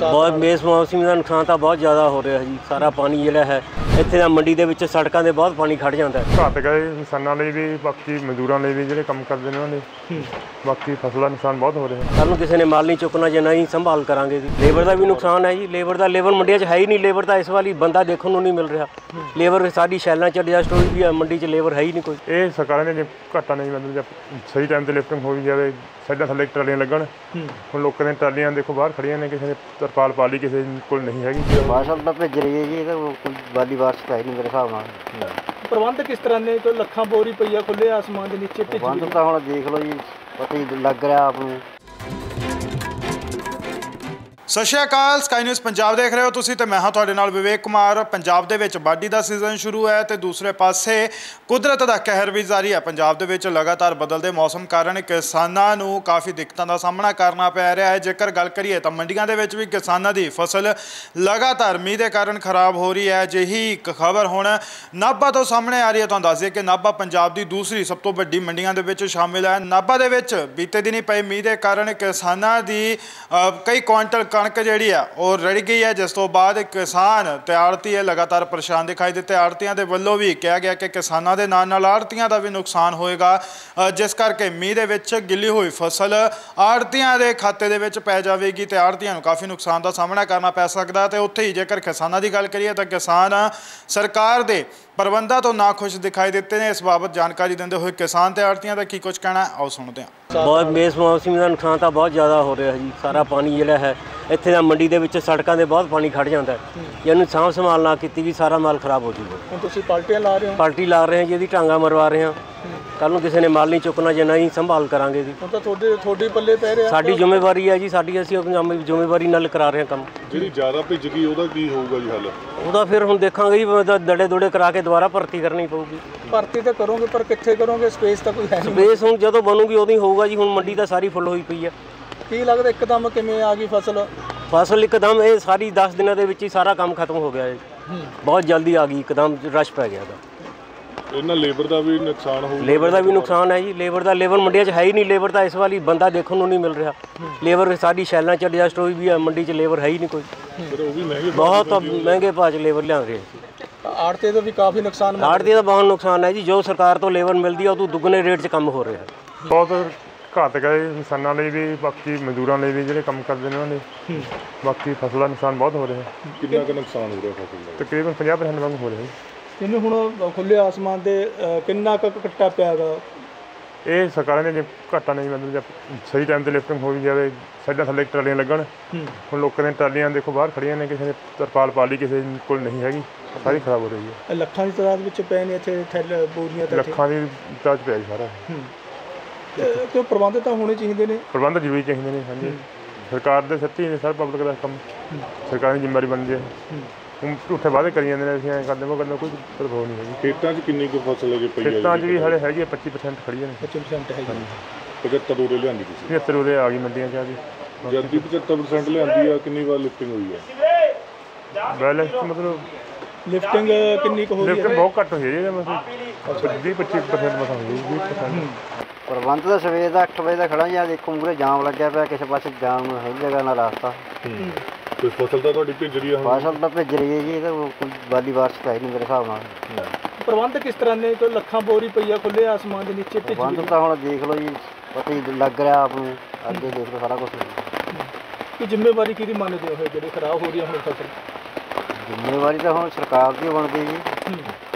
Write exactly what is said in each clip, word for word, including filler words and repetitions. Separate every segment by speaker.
Speaker 1: बहुत बेमौसमी का नुकसान तो बहुत ज़्यादा हो रहा है जी। सारा पानी जोड़ा है ਇੱਥੇ ਦਾ ਮੰਡੀ ਦੇ ਵਿੱਚ ਸੜਕਾਂ 'ਤੇ ਬਹੁਤ ਪਾਣੀ ਖੜ੍ਹ ਜਾਂਦਾ ਹੈ।
Speaker 2: ਘੱਟ ਗਏ ਕਿਸਾਨਾਂ ਲਈ ਵੀ, ਬਾਕੀ ਮਜ਼ਦੂਰਾਂ ਲਈ ਵੀ ਜਿਹੜੇ ਕੰਮ ਕਰਦੇ ਨੇ ਉਹਨਾਂ ਦੇ, ਬਾਕੀ ਫਸਲਾਂ ਦਾ ਨੁਕਸਾਨ ਬਹੁਤ ਹੋ ਰਿਹਾ।
Speaker 1: ਸਾਨੂੰ ਕਿਸੇ ਨੇ ਮਾਲ ਨਹੀਂ ਚੁੱਕਣਾ ਜੇ ਨਹੀਂ ਸੰਭਾਲ ਕਰਾਂਗੇ ਜੀ। ਲੇਬਰ ਦਾ ਵੀ ਨੁਕਸਾਨ ਹੈ ਜੀ। ਲੇਬਰ ਦਾ ਲੇਬਰ ਮੰਡੀਆਂ 'ਚ ਹੈ ਹੀ ਨਹੀਂ। ਲੇਬਰ ਤਾਂ ਇਸ ਵਾਲੀ ਬੰਦਾ ਦੇਖਣ ਨੂੰ ਨਹੀਂ ਮਿਲ ਰਿਹਾ। ਲੇਬਰ ਸਾਡੀ ਸ਼ੈਲਾਂ 'ਚ ਐਡਜਸਟ ਹੋਈ ਵੀ ਹੈ, ਮੰਡੀ 'ਚ ਲੇਬਰ ਹੈ ਹੀ ਨਹੀਂ ਕੋਈ।
Speaker 2: ਇਹ ਸਰਕਾਰਾਂ ਨੇ ਜੇ ਘਾਟਾ ਨਹੀਂ ਮਤਲਬ ਜੇ ਸਹੀ ਟਾਈਮ 'ਤੇ ਲਿਫਟਿੰਗ ਹੋ ਵੀ ਜਾਵੇ, ਸਾਈਡਾਂ ਥੱਲੇ ਟਰਾਲੀਆਂ ਲੱਗਣ। ਹੁਣ ਲੋਕਾਂ ਦੀਆਂ ਟਰਾਲੀਆਂ ਦੇਖੋ ਬਾਹਰ ਖੜੀਆਂ ਨੇ, ਕਿਸੇ ਨੇ ਤਰਪਾਲ ਪਾ ਲਈ, ਕਿਸੇ ਕੋਲ ਨਹੀਂ ਹੈਗੀ।
Speaker 3: ਫਸਲ ਤਾਂ ਭਿੱਜ ਰਹੀ ਹੈ ਜੀ, ਇਹਦਾ ਕੋਈ ਵਾਲੀ ਬਾਰਿਸ਼ ਤਾਂ ਹੈ ਨਹੀਂ ਮੇਰੇ ਹਿਸਾਬ ਨਾਲ।
Speaker 4: ਪ੍ਰਬੰਧ ਕਿਸ ਤਰ੍ਹਾਂ ਨੇ? ਕੋਈ ਲੱਖਾਂ ਬੋਰੀ ਪਈ ਆ ਖੁੱਲੇ ਆਸਮਾਨ ਦੇ ਨੀਚੇ।
Speaker 3: ਪ੍ਰਬੰਧ ਤਾਂ ਹੁਣ ਦੇਖ ਲਓ ਜੀ, ਪਤਾ ਹੀ ਲੱਗ ਰਿਹਾ ਆਪ ਨੂੰ।
Speaker 5: ਸਤਿ ਸ਼੍ਰੀ ਅਕਾਲ, ਸਕਾਈ ਨਿਊਜ਼ ਪੰਜਾਬ ਦੇਖ ਰਹੇ ਹੋ ਤੁਸੀਂ ਤੇ ਮੈਂ ਹਾਂ ਤੁਹਾਡੇ ਨਾਲ ਵਿਵੇਕ ਕੁਮਾਰ। ਪੰਜਾਬ ਦੇ ਵਿੱਚ ਵਾਢੀ ਦਾ ਸੀਜ਼ਨ ਸ਼ੁਰੂ ਹੈ ਤੇ ਦੂਸਰੇ ਪਾਸੇ ਕੁਦਰਤ ਦਾ ਕਹਿਰ ਵੀ ਜਾਰੀ ਹੈ। ਪੰਜਾਬ ਦੇ ਵਿੱਚ ਲਗਾਤਾਰ ਬਦਲਦੇ ਮੌਸਮ ਕਾਰਨ ਕਿਸਾਨਾਂ ਨੂੰ ਕਾਫੀ ਦਿੱਕਤਾਂ ਦਾ ਸਾਹਮਣਾ ਕਰਨਾ ਪੈ ਰਿਹਾ ਹੈ। ਜੇਕਰ ਗੱਲ ਕਰੀਏ ਤਾਂ ਮੰਡੀਆਂ ਦੇ ਵਿੱਚ ਵੀ ਕਿਸਾਨਾਂ ਦੀ ਫਸਲ ਲਗਾਤਾਰ ਮੀਂਹ ਦੇ ਕਾਰਨ ਖਰਾਬ ਹੋ ਰਹੀ ਹੈ। ਅਜਿਹੀ ਇੱਕ ਖਬਰ ਹੁਣ ਨਾਭਾ ਤੋਂ ਸਾਹਮਣੇ ਆ ਰਹੀ ਹੈ। ਤੁਹਾਨੂੰ ਦੱਸ ਦਈਏ ਕਿ ਨਾਭਾ ਪੰਜਾਬ ਦੀ ਦੂਸਰੀ ਸਭ ਤੋਂ ਵੱਡੀ ਮੰਡੀਆਂ ਦੇ ਵਿੱਚ ਸ਼ਾਮਿਲ ਹੈ। ਨਾਭਾ ਦੇ ਵਿੱਚ ਬੀਤੇ ਦਿਨੀ ਪਏ ਮੀਂਹ ਦੇ ਕਾਰਨ ਕਿਸਾਨਾਂ ਦੀ ਕਈ ਕੁਆਂਟਲ ਕਣਕ ਜਿਹੜੀ ਆ ਉਹ ਰੜ ਗਈ ਹੈ, ਜਿਸ ਤੋਂ ਬਾਅਦ ਕਿਸਾਨ ਤੇ ਆੜ੍ਹਤੀ ਲਗਾਤਾਰ ਪਰੇਸ਼ਾਨ ਦਿਖਾਈ ਦਿੱਤੇ। ਆੜ੍ਹਤੀਆਂ ਦੇ ਵੱਲੋਂ ਵੀ ਕਿਹਾ ਗਿਆ ਕਿ ਕਿਸਾਨਾਂ ਦੇ ਨਾਲ ਨਾਲ ਆੜ੍ਹਤੀਆਂ ਦਾ ਵੀ ਨੁਕਸਾਨ ਹੋਏਗਾ, ਜਿਸ ਕਰਕੇ ਮੀਂਹ ਦੇ ਵਿੱਚ ਗਿੱਲੀ ਹੋਈ ਫਸਲ ਆੜ੍ਹਤੀਆਂ ਦੇ ਖਾਤੇ ਦੇ ਵਿੱਚ ਪੈ ਜਾਵੇਗੀ ਤੇ ਆੜ੍ਹਤੀਆਂ ਨੂੰ ਕਾਫੀ ਨੁਕਸਾਨ ਦਾ ਸਾਹਮਣਾ ਕਰਨਾ ਪੈ ਸਕਦਾ। ਤੇ ਉੱਥੇ ਹੀ ਜੇਕਰ ਕਿਸਾਨਾਂ ਦੀ ਗੱਲ ਕਰੀਏ ਤਾਂ ਕਿਸਾਨ ਸਰਕਾਰ ਦੇ ਪ੍ਰਬੰਧਾਂ ਤੋਂ ਨਾਖੁਸ਼ ਦਿਖਾਈ ਦਿੱਤੇ ਨੇ। ਇਸ ਬਾਬਤ ਜਾਣਕਾਰੀ ਦਿੰਦੇ ਹੋਏ ਕਿਸਾਨ ਤੇ ਆੜ੍ਹਤੀਆਂ ਦਾ ਕੀ ਕੁਝ ਕਹਿਣਾ, ਆਓ ਸੁਣਦੇ ਹਾਂ।
Speaker 1: ਬਹੁਤ ਬੇਮੌਸਮੀ ਦਾ ਨੁਕਸਾਨ ਤਾਂ ਬਹੁਤ ਜ਼ਿਆਦਾ ਹੋ ਰਿਹਾ ਜੀ। ਸਾਰਾ ਪਾਣੀ ਜਿਹੜਾ ਹੈ ਇੱਥੇ ਦਾ ਮੰਡੀ ਦੇ ਵਿੱਚ ਸੜਕਾਂ 'ਤੇ ਬਹੁਤ ਪਾਣੀ ਖੜ੍ਹ ਜਾਂਦਾ ਹੈ। ਜੇ ਇਹਨੂੰ ਸਾਂਭ ਸੰਭਾਲ ਨਾ ਕੀਤੀ ਵੀ ਸਾਰਾ ਮਾਲ ਖਰਾਬ ਹੋ ਜੂਗਾ।
Speaker 4: ਹੁਣ ਤੁਸੀਂ ਪਾਲਟੀਆਂ ਲਾ ਰਹੇ ਹੋ?
Speaker 1: ਪਾਲਟੀ ਲਾ ਰਹੇ ਹਾਂ ਜੀ, ਇਹਦੀ ਟਾਂਗਾ ਮਰਵਾ ਰਹੇ ਹਾਂ। ਕੱਲ੍ਹ ਨੂੰ ਕਿਸੇ ਨੇ ਮਾਲ ਨਹੀਂ ਚੁੱਕਣਾ ਜੇ ਨਹੀਂ ਸੰਭਾਲ ਕਰਾਂਗੇ ਜੀ।
Speaker 4: ਹੁਣ ਤਾਂ ਤੁਹਾਡੇ ਤੁਹਾਡੇ ਪੱਲੇ ਪੈ ਰਿਹਾ।
Speaker 1: ਸਾਡੀ ਜ਼ਿੰਮੇਵਾਰੀ ਹੈ ਜੀ, ਸਾਡੀ ਅਸੀਂ ਆਪਣੀ ਜ਼ਿੰਮੇਵਾਰੀ ਨਾਲ ਕਰਾ ਰਹੇ ਹਾਂ ਕੰਮ।
Speaker 6: ਜਿਹੜੀ ਜ਼ਿਆਦਾ ਭਿੱਜ ਗਈ ਉਹਦਾ ਕੀ ਹੋਊਗਾ ਜੀ ਹੱਲ?
Speaker 1: ਉਹਦਾ ਫਿਰ ਹੁਣ ਦੇਖਾਂਗੇ ਜੀ, ਦੜੇ ਦੁੜੇ ਕਰਾ ਕੇ ਦੁਬਾਰਾ ਭਰਤੀ ਕਰਨੀ ਪਊਗੀ।
Speaker 4: ਭਰਤੀ ਤਾਂ ਕਰੋਗੇ ਪਰ ਕਿੱਥੇ ਕਰੋਗੇ? ਸਪੇਸ ਤਾਂ ਕੋਈ ਹੈ ਨਹੀਂ।
Speaker 1: ਸਪੇਸ ਹੁਣ ਜਦੋਂ ਬਣੂਗੀ ਉਦੋਂ ਹੀ ਹੋਊਗਾ ਜੀ। ਹੁਣ ਮੰਡੀ ਤਾਂ ਸਾਰੀ ਫੁੱਲ ਹੋਈ ਪਈ ਹੈ।
Speaker 4: ਕੀ ਲੱਗਦਾ ਇੱਕਦਮ ਕਿਵੇਂ ਆ ਗਈ ਫਸਲ?
Speaker 1: ਫਸਲ ਇੱਕਦਮ ਇਹ ਸਾਰੀ ਦਸ ਦਿਨਾਂ ਦੇ ਵਿੱਚ ਹੀ ਸਾਰਾ ਕੰਮ ਖਤਮ ਹੋ ਗਿਆ ਹੈ। ਬਹੁਤ ਜਲਦੀ ਆ ਗਈ, ਇੱਕਦਮ ਰਸ਼ ਪੈ ਗਿਆ ਇਹਦਾ।
Speaker 6: ਇਹਨਾਂ ਲੇਬਰ ਦਾ ਵੀ ਨੁਕਸਾਨ ਹੋਊਗਾ?
Speaker 1: ਲੇਬਰ ਦਾ ਵੀ ਨੁਕਸਾਨ ਹੈ ਜੀ। ਲੇਬਰ ਦਾ ਲੇਬਰ ਮੰਡੀਆਂ 'ਚ ਹੈ ਹੀ ਨਹੀਂ। ਲੇਬਰ ਤਾਂ ਇਸ ਵਾਲੀ ਬੰਦਾ ਦੇਖਣ ਨੂੰ ਨਹੀਂ ਮਿਲ ਰਿਹਾ। ਲੇਬਰ ਸਾਡੀ ਸ਼ੈਲਾਂ 'ਚ ਐਡਜਸਟ ਹੋਈ ਵੀ ਹੈ, ਮੰਡੀ 'ਚ ਲੇਬਰ ਹੈ ਹੀ ਨਹੀਂ ਕੋਈ।
Speaker 6: ਉਹ ਵੀ ਮਹਿੰਗੇ
Speaker 1: ਬਹੁਤ ਮਹਿੰਗੇ ਭਾਅ 'ਚ ਲੇਬਰ ਲਿਆ ਰਹੇ ਸੀ।
Speaker 4: ਆੜ੍ਹਤੀ ਦਾ ਵੀ ਕਾਫੀ ਨੁਕਸਾਨ।
Speaker 1: ਆੜ੍ਹਤੀ ਦਾ ਬਹੁਤ ਨੁਕਸਾਨ ਹੈ ਜੀ। ਜੋ ਸਰਕਾਰ ਤੋਂ ਲੇਬਰ ਮਿਲਦੀ ਹੈ ਉਹ ਤੋਂ ਦੁੱਗਣੇ ਰੇਟ 'ਚ ਕੰਮ ਹੋ ਰਿਹਾ ਹੈ।
Speaker 2: ਬਹੁਤ ਘੱਟ ਗਏ ਕਿਸਾਨਾਂ ਲਈ ਵੀ, ਬਾਕੀ ਮਜ਼ਦੂਰਾਂ ਲਈ ਵੀ ਜਿਹੜੇ ਕੰਮ ਕਰਦੇ ਨੇ ਉਹਨਾਂ ਦੇ, ਬਾਕੀ ਫਸਲਾਂ ਦਾ ਨੁਕਸਾਨ ਬਹੁਤ ਹੋ ਰਿਹਾ।
Speaker 6: ਕਿੰਨਾ ਕੁ ਨੁਕਸਾਨ ਹੋ ਰਿਹਾ ਫਸਲ ਦਾ?
Speaker 2: ਤਕਰੀਬਨ ਪੰਜਾਹ ਪਰਸੈਂਟ ਵਾਂਗ ਹੋ ਰਿਹਾ।
Speaker 4: ਇਹਨੂੰ ਹੁਣ ਖੁੱਲੇ ਆਸਮਾਨ ਦੇ ਕਿੰਨਾ ਕੁ ਕੱਟਾ ਪਿਆ ਗਾ?
Speaker 2: ਇਹ ਸਰਕਾਰਾਂ ਨੇ ਜੇ ਘਾਟਾ ਨਹੀਂ ਮਤਲਬ ਜੇ ਸਹੀ ਟਾਈਮ 'ਤੇ ਲਿਫਟਿੰਗ ਹੋ ਵੀ ਜਾਵੇ, ਸਾਈਡਾਂ ਥੱਲੇ ਟਰਾਲੀਆਂ ਲੱਗਣ। ਹੁਣ ਲੋਕਾਂ ਦੀਆਂ ਟਰਾਲੀਆਂ ਦੇਖੋ ਬਾਹਰ ਖੜੀਆਂ ਨੇ, ਕਿਸੇ ਨੇ ਤਰਪਾਲ ਪਾ ਲਈ, ਕਿਸੇ ਕੋਲ ਨਹੀਂ ਹੈਗੀ। ਸਾਰੀ ਖਰਾਬ ਹੋ ਰਹੀ ਹੈ।
Speaker 4: ਲੱਖਾਂ ਦੀ ਤਾਦਾਦ ਵਿੱਚ ਪਏ ਨੇ ਇੱਥੇ ਥੈਲੇ ਬੋਰੀਆਂ?
Speaker 2: ਲੱਖਾਂ ਦੀ ਤਾਦਾਦ ਪਿਆ ਜੀ ਸਾਰਾ।
Speaker 4: ਕਿਉਂ ਪ੍ਰਬੰਧ ਤਾਂ ਹੋਣੇ ਚਾਹੀਦੇ ਨੇ।
Speaker 2: ਪ੍ਰਬੰਧ ਜ਼ਰੂਰੀ ਚਾਹੀਦੇ ਨੇ। ਹਾਂਜੀ, ਸਰਕਾਰ ਦੇ ਸੱਚੀ ਨੇ ਸਰ, ਪਬਲਿਕ ਦਾ ਕੰਮ ਸਰਕਾਰ ਦੀ ਜ਼ਿੰਮੇਵਾਰੀ ਬਣਦੀ ਹੈ। ਹੁਣ ਝੂਠੇ ਵਾਅਦੇ ਕਰੀ ਜਾਂਦੇ ਨੇ, ਅਸੀਂ ਐਂ ਕਰਦੇ ਉਹ ਕਰਦੇ, ਕੋਈ ਪ੍ਰਭਾਵ ਨਹੀਂ ਹੈਗੀ।
Speaker 6: ਖੇਤਾਂ 'ਚ ਕਿੰਨੀ ਕੁ ਫਸਲ ਅਜੇ ਪਈ ਹੈ?
Speaker 2: ਖੇਤਾਂ 'ਚ ਵੀ ਹਾਲੇ ਹੈਗੀ ਹੈ ਪੱਚੀ ਪਰਸੈਂਟ ਖੜੀਆਂ ਨੇ।
Speaker 4: ਪੱਚੀ ਪਰਸੈਂਟ ਹੈਗੀ।
Speaker 6: ਪਝੱਤਰ ਉਰੇ ਲਿਆਂਦੀ ਤੁਸੀਂ?
Speaker 2: ਪਝੱਤਰ ਉਰੇ ਆ ਗਈ ਮੰਡੀਆਂ 'ਚ ਆ ਜੀ।
Speaker 6: ਜਦ ਦੀ ਪਝੱਤਰ ਪਰਸੈਂਟ ਲਿਆਂਦੀ ਆ, ਕਿੰਨੀ ਵਾਰ ਲਿਫਟਿੰਗ ਹੋਈ ਹੈ?
Speaker 2: ਵੈਲ ਮਤਲਬ
Speaker 4: ਲਿਫਟਿੰਗ ਕਿੰਨੀ ਕੁ ਹੋ ਰਹੀ ਹੈ?
Speaker 2: ਲਿਫਟਿੰਗ ਬਹੁਤ ਘੱਟ ਹੋਈ ਹੈ ਜੀ। ਮਤਲਬ ਵੀਹ ਪੱਚੀ ਪਰਸੈਂਟ ਮਸਾਂ ਹੋਈ ਹੈ। ਵੀਹ ਪਰਸੈਂਟ
Speaker 3: ਪ੍ਰਬੰਧ ਤਾਂ ਸਵੇਰ ਦਾ ਅੱਠ ਵਜੇ ਦਾ ਖੜਾ ਜੀ। ਦੇਖੋ ਮੂਹਰੇ ਜਾਮ ਲੱਗਿਆ ਪਿਆ, ਕਿਸੇ ਪਾਸੇ ਜਾਮ ਨੂੰ ਹੈ ਜਗ੍ਹਾ ਨਾ ਰਸਤਾ।
Speaker 6: ਕੋਈ ਫਸਲ ਤਾਂ ਤੁਹਾਡੀ ਭਿੱਜ ਰਹੀ ਆ?
Speaker 3: ਫਸਲ ਤਾਂ ਭਿੱਜ ਰਹੀ ਹੈ ਜੀ, ਇਹਦਾ ਕੋਈ ਵਾਲੀ ਬਾਰਿਸ਼ ਤਾਂ ਹੈ ਨਹੀਂ ਮੇਰੇ ਹਿਸਾਬ ਨਾਲ।
Speaker 4: ਪ੍ਰਬੰਧ ਕਿਸ ਤਰ੍ਹਾਂ ਨੇ? ਕੋਈ ਲੱਖਾਂ ਬੋਰੀ ਪਈ ਆ ਖੁੱਲੇ ਆਸਮਾਨ ਦੇ ਨੀਚੇ।
Speaker 3: ਪ੍ਰਬੰਧ ਤਾਂ ਹੁਣ ਦੇਖ ਲਓ ਜੀ, ਪਤਾ ਹੀ ਲੱਗ ਰਿਹਾ ਆਪ ਨੂੰ। ਅੱਗੇ ਦੇਖ ਲਓ ਸਾਰਾ ਕੁਛ।
Speaker 4: ਕੀ ਜ਼ਿੰਮੇਵਾਰੀ ਕਿਹਦੀ ਮੰਨਦੇ ਹੋ ਜਿਹੜੀ ਖਰਾਬ ਹੋ ਰਹੀ ਹੈ ਹੁਣ ਫਸਲ?
Speaker 3: ਜ਼ਿੰਮੇਵਾਰੀ ਤਾਂ ਹੁਣ ਸਰਕਾਰ ਦੀ ਬਣਦੀ ਜੀ।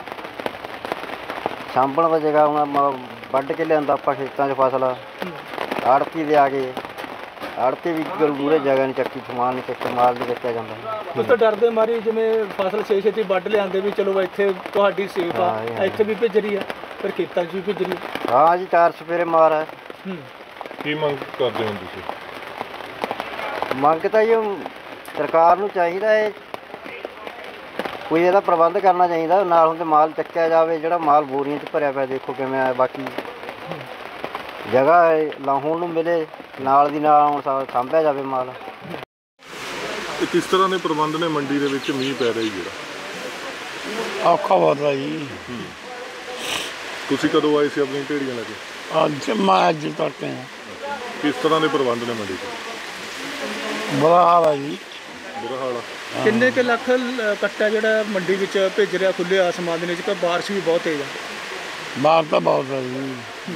Speaker 3: ਸਾਂਭਣ ਦਾ ਜਗ੍ਹਾ ਹੁਣ ਵੱਢ ਕੇ ਲਿਆਂਦਾ ਆਪਾਂ ਖੇਤਾਂ 'ਚ ਫਸਲ, ਆੜ੍ਹਤੀ ਦੇ ਆ ਗਏ। ਆੜ੍ਹਤੀ ਵੀ ਮੂਹਰੇ ਜਗ੍ਹਾ ਨਹੀਂ ਚੱਕੀ, ਸਮਾਨ ਨਹੀਂ ਚੱਕਿਆ, ਮਾਲ ਨਹੀਂ ਚੱਕਿਆ ਜਾਂਦਾ।
Speaker 4: ਉਸ ਤੋਂ ਡਰਦੇ ਮਾਰੀ ਜਿਵੇਂ ਫਸਲ ਛੇ ਛੇਤੀ ਵੱਢ ਲਿਆਂਦੇ ਵੀ ਚਲੋ ਇੱਥੇ ਤੁਹਾਡੀ ਸੇਫ ਆ, ਇੱਥੇ ਵੀ ਭਿੱਜ ਰਹੀ ਆ, ਫਿਰ ਖੇਤਾਂ 'ਚ ਵੀ ਭਿੱਜ ਰਹੀ।
Speaker 3: ਹਾਂ ਜੀ, ਚਾਰ ਸਪੇਰੇ ਮਾਰ ਹੈ।
Speaker 6: ਕੀ ਮੰਗ ਕਰਦੇ ਹੋ ਤੁਸੀਂ?
Speaker 3: ਮੰਗ ਤਾਂ ਇਹ ਸਰਕਾਰ ਨੂੰ ਚਾਹੀਦਾ ਹੈ, ਕੋਈ ਇਹਦਾ ਪ੍ਰਬੰਧ ਕਰਨਾ ਚਾਹੀਦਾ। ਨਾਲ ਹੁੰਦੇ ਮਾਲ ਚੱਕਿਆ ਜਾਵੇ, ਜਿਹੜਾ ਮਾਲ ਬੋਰੀਆਂ 'ਚ ਭਰਿਆ ਪਿਆ ਦੇਖੋ ਕਿਵੇਂ ਆ। ਬਾਕੀ ਜਗ੍ਹਾ ਲਾਹੌਣ ਨੂੰ ਮਿਲੇ, ਨਾਲ ਦੀ ਨਾਲ ਹੁਣ ਸਾਂਭਿਆ ਜਾਵੇ ਮਾਲ।
Speaker 6: ਤੇ ਕਿਸ ਤਰ੍ਹਾਂ ਦੇ ਪ੍ਰਬੰਧ ਨੇ ਮੰਡੀ ਦੇ ਵਿੱਚ ਮੀਂਹ ਪੈ ਰਿਹਾ ਜਿਹੜਾ?
Speaker 7: ਔਖਾ ਬਹੁਤ ਆ ਜੀ।
Speaker 6: ਤੁਸੀਂ ਕਦੋਂ ਆਏ ਸੀ ਆਪਣੀ ਢੇੜੀਆਂ ਲੈ ਕੇ?
Speaker 7: ਅੱਜ ਮੈਂ ਅੱਜ ਤੱਕ
Speaker 6: ਕਿਸ ਤਰ੍ਹਾਂ ਦੇ ਪ੍ਰਬੰਧ ਨੇ ਮੰਡੀ 'ਚ?
Speaker 7: ਬੁਰਾ ਹਾਲ ਆ ਜੀ।
Speaker 6: ਬੁਰਾ ਹਾਲ ਆ।
Speaker 4: ਕਿੰਨੇ ਕੁ ਲੱਖ ਲ- ਕੱਟਾ ਜਿਹੜਾ ਮੰਡੀ ਵਿੱਚ ਭੇਜ ਰਿਹਾ ਖੁੱਲੇ ਆਸਮਾਨ ਦੇ ਵਿੱਚ ਕਿ ਬਾਰਿਸ਼ ਵੀ ਬਹੁਤ ਤੇਜ਼ ਆ?
Speaker 7: ਬਾਹਰ ਤਾਂ ਬਹੁਤ ਹੈ ਜੀ।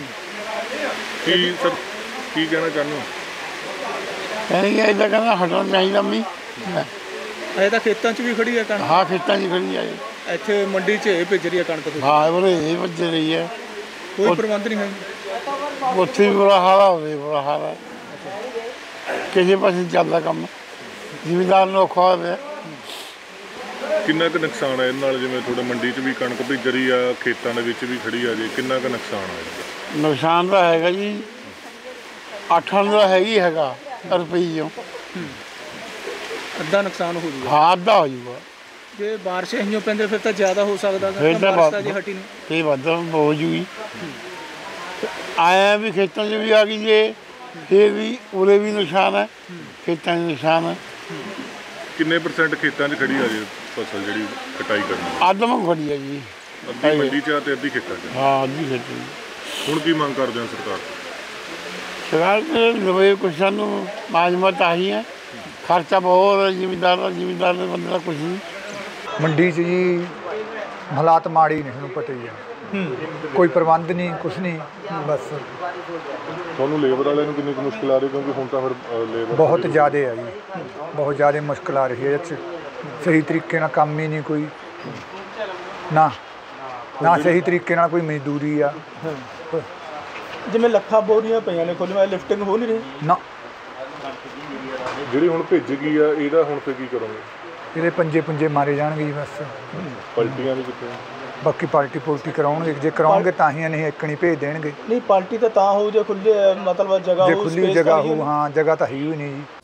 Speaker 6: ਕੀ ਸਰ ਕੀ ਕਹਿਣਾ ਚਾਹੁੰਦੇ ਹੋ?
Speaker 7: ਕਹਿੰਦੇ ਕਿ ਇੱਦਾਂ ਕਹਿੰਦਾ ਹਟਣਾ ਚਾਹੀਦਾ ਮੀਂਹ।
Speaker 4: ਅਜੇ ਤਾਂ ਖੇਤਾਂ 'ਚ ਵੀ ਖੜੀ ਹੈ ਕਣਕ,
Speaker 7: ਹਾਂ ਖੇਤਾਂ 'ਚ ਖੜੀ ਆ ਜੀ।
Speaker 4: ਇੱਥੇ ਮੰਡੀ 'ਚ ਇਹ ਭੇਜ ਰਹੀ ਹੈ ਕਣਕ ਤੁਸੀਂ?
Speaker 7: ਹਾਂ ਉਹਨੇ ਇਹ ਵੱਜ ਰਹੀ ਹੈ।
Speaker 4: ਕੋਈ ਪ੍ਰਬੰਧ ਨਹੀਂ ਹੈ?
Speaker 7: ਉੱਥੇ ਵੀ ਬੁਰਾ ਹਾਲ ਆ, ਉਹਦੇ ਬੁਰਾ ਹਾਲ ਆ। ਕਿਸੇ ਪਾਸੇ ਚੱਲਦਾ ਕੰਮ, ਜ਼ਿਮੀਂਦਾਰ ਨੂੰ ਔਖਾ ਹੋਇਆ ਪਿਆ।
Speaker 6: ਕਿੰਨਾ ਕੁ ਨੁਕਸਾਨ ਹੈ ਇਹਦੇ ਨਾਲ? ਜਿਵੇਂ ਤੁਹਾਡੇ ਮੰਡੀ 'ਚ ਵੀ ਕਣਕ ਭਿੱਜ ਰਹੀ ਆ, ਖੇਤਾਂ ਦੇ ਵਿੱਚ ਵੀ ਖੜੀ ਆ, ਜੇ ਕਿੰਨਾ ਕੁ ਨੁਕਸਾਨ ਆ ਇਹਦਾ?
Speaker 7: ਨੁਕਸਾਨ ਤਾਂ ਹੈਗਾ ਜੀ, ਅੱਠ ਦਾ ਹੈਗੀ ਹੈਗਾ ਰੁਪਈਓ।
Speaker 4: ਅੱਧਾ ਨੁਕਸਾਨ ਹੋ ਜੂਗਾ।
Speaker 7: ਹਾਂ ਅੱਧਾ ਹੋ ਜੂਗਾ।
Speaker 4: ਜੇ ਬਾਰਿਸ਼ ਇਹੀਓ ਪੈਂਦੇ ਫਿਰ ਤਾਂ ਜ਼ਿਆਦਾ ਹੋ ਸਕਦਾ ਗਾ।
Speaker 7: ਫਿਰ ਤਾਂ
Speaker 4: ਬਾਰਿਸ਼ ਤਾਂ ਜੇ
Speaker 7: ਬਹੁਤ-
Speaker 4: ਹਟੀ ਨਹੀਂ।
Speaker 7: ਇਹ ਵੱਧ ਹੋ ਜੂਗੀ। ਆਇਆ ਵੀ ਖੇਤਾਂ 'ਚ ਵੀ ਆ ਗਈ ਜੇ, ਫਿਰ ਵੀ ਉਰੇ ਵੀ ਨੁਕਸਾਨ ਹੈ, ਖੇਤਾਂ 'ਚ ਨੁਕਸਾਨ ਹੈ।
Speaker 6: ਕਿੰਨੇ ਪਰਸੈਂਟ ਖੇਤਾਂ 'ਚ ਖੜੀ ਆ ਜੇ ਫਸਲ ਜਿਹੜੀ ਕਟਾਈ ਕਰਨੀ?
Speaker 7: ਅੱਧ ਮੰਗ ਖੜੀ ਹੈ ਜੀ।
Speaker 6: ਅੱਧੀ ਮੰਡੀ 'ਚ ਆ ਤੇ ਅੱਧੀ ਖੇਤਾਂ 'ਚ।
Speaker 7: ਹਾਂ ਅੱਧੀ ਖੇਤੀ।
Speaker 6: ਹੁਣ ਕੀ ਮੰਗ ਕਰਦੇ ਹੋ ਸਰਕਾਰ ਤੋਂ?
Speaker 7: ਸਰਕਾਰ ਦੇ ਲਵੇ ਕੁਛ ਸਾਨੂੰ ਮਾਜਮਤ ਆਹੀ ਹੈ, ਖਰਚਾ ਬਹੁਤ ਹੈ ਜ਼ਿਮੀਂਦਾਰ ਦਾ, ਜ਼ਿਮੀਂਦਾਰ ਦੇ ਬੰਦੇ ਦਾ ਕੁਛ ਨਹੀਂ।
Speaker 8: ਮੰਡੀ 'ਚ ਜੀ ਹਾਲਾਤ ਮਾੜੇ ਹੀ ਨੇ, ਤੁਹਾਨੂੰ ਪਤਾ ਹੀ ਹੈ। ਕੋਈ ਪ੍ਰਬੰਧ ਨਹੀਂ, ਕੁਛ ਨਹੀਂ, ਬਸ
Speaker 6: ਤੁਹਾਨੂੰ ਲੇਬਰ ਵਾਲਿਆਂ ਨੂੰ ਕਿੰਨੀ ਕੁ ਮੁਸ਼ਕਿਲ ਆ ਰਹੀ? ਕਿਉਂਕਿ ਹੁਣ ਤਾਂ ਫਿਰ ਲੇਬਰ
Speaker 8: ਬਹੁਤ ਜ਼ਿਆਦਾ ਹੈ ਜੀ, ਬਹੁਤ ਜ਼ਿਆਦਾ ਮੁਸ਼ਕਿਲ ਆ ਰਹੀ ਹੈ। ਇਹ 'ਚ ਸਹੀ ਤਰੀਕੇ ਨਾਲ ਕੰਮ ਹੀ ਨਹੀਂ ਕੋਈ, ਨਾ ਨਾ ਸਹੀ ਤਰੀਕੇ ਨਾਲ ਕੋਈ ਮਜ਼ਦੂਰੀ ਆ
Speaker 4: ਜਿਵੇਂ ਲੱਖਾਂ ਬੋਰੀਆਂ ਪਈਆਂ ਨੇ ਖੁੱਲ੍ਹ, ਲਿਫਟਿੰਗ ਹੋ ਨਹੀਂ ਰਹੀ
Speaker 8: ਨਾ।
Speaker 6: ਜਿਹੜੀ ਹੁਣ ਭਿੱਜ ਗਈ ਆ, ਇਹਦਾ ਹੁਣ ਫਿਰ ਕੀ ਕਰੋਗੇ?
Speaker 8: ਇਹਦੇ ਪੰਜੇ ਪੁੰਜੇ ਮਾਰੇ ਜਾਣਗੇ ਜੀ ਬਸ।
Speaker 6: ਪਲਟੀਆਂ ਵੀ ਕਿੱਥੇ?
Speaker 8: ਬਾਕੀ ਪਾਰਟੀ ਪੁਲਟੀ ਕਰਾਉਣਗੇ, ਜੇ ਕਰਾਉਣਗੇ ਤਾਂ ਹੀ ਨਹੀਂ ਇੱਕਣੀ ਭੇਜ ਦੇਣਗੇ।
Speaker 4: ਨਹੀਂ ਪਾਰਟੀ ਤਾਂ ਤਾਂ ਹੋਊ ਜੇ ਖੁੱਲੇ ਮਤਲਬ ਜਗ੍ਹਾ
Speaker 8: ਜੇ
Speaker 4: ਹੋਊ,
Speaker 8: ਖੁੱਲੀ
Speaker 4: space
Speaker 8: ਜਗ੍ਹਾ
Speaker 4: ਤਾਂ ਹੀ
Speaker 8: ਹੋ, ਹਾਂ ਜਗ੍ਹਾ ਤਾਂ ਹੈ ਹੀ ਨਹੀਂ ਜੀ।